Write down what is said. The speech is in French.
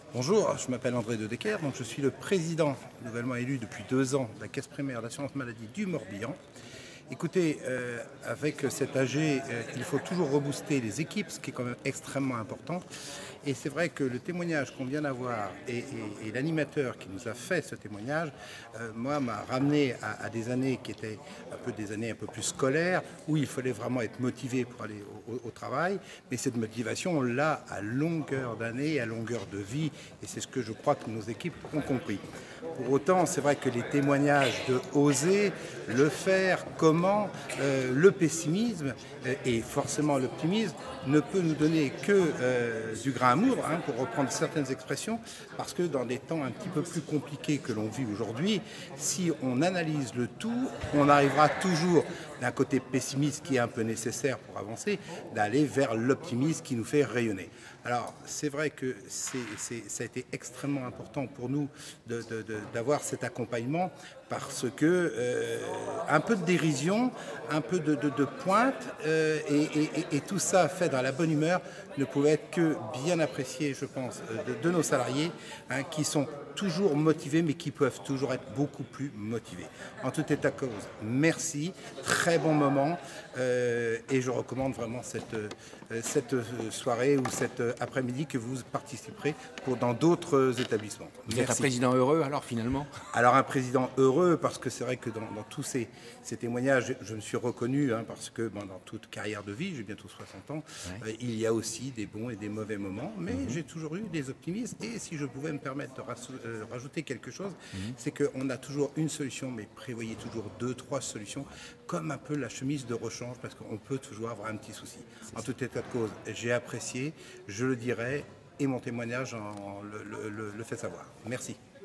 Bonjour, je m'appelle André De Decker, donc je suis le président, nouvellement élu depuis 2 ans, de la Caisse primaire d'assurance maladie du Morbihan. Écoutez, avec cet AG, il faut toujours rebooster les équipes, ce qui est quand même extrêmement important. Et c'est vrai que le témoignage qu'on vient d'avoir et l'animateur qui nous a fait ce témoignage, moi, m'a ramené à des années qui étaient des années un peu plus scolaires, où il fallait vraiment être motivé pour aller au travail. Mais cette motivation, on l'a à longueur d'année, à longueur de vie, et c'est ce que je crois que nos équipes ont compris. Pour autant, c'est vrai que les témoignages de oser, le faire, comment, le pessimisme et forcément l'optimisme ne peut nous donner que du grain à moudre, hein, pour reprendre certaines expressions, parce que dans des temps un petit peu plus compliqués que l'on vit aujourd'hui, si on analyse le tout, on arrivera toujours d'un côté pessimiste qui est un peu nécessaire pour avancer, d'aller vers l'optimisme qui nous fait rayonner. Alors, c'est vrai que ça a été extrêmement important pour nous d'avoir cet accompagnement parce que un peu de dérision, un peu de pointe et tout ça fait dans la bonne humeur ne pouvait être que bien apprécié, je pense, de nos salariés, hein, qui sont toujours motivés mais qui peuvent toujours être beaucoup plus motivés. En tout état de cause, merci, très bon moment et je recommande vraiment cette soirée ou cet après-midi que vous participerez dans d'autres établissements. Vous êtes un président heureux alors finalement? Alors un président heureux parce que c'est vrai que dans tous ces témoignages, je me suis reconnu, hein, parce que dans toute carrière de vie, j'ai bientôt 60 ans, Ouais. il y a aussi des bons et des mauvais moments, mais j'ai toujours eu des optimistes et si je pouvais me permettre de rajouter quelque chose, c'est qu'on a toujours une solution, mais prévoyez toujours 2, 3 solutions, comme un peu la chemise de rechange parce qu'on peut toujours avoir un petit souci. En tout état de cause, j'ai apprécié, je le dirai et mon témoignage le fait savoir. Merci.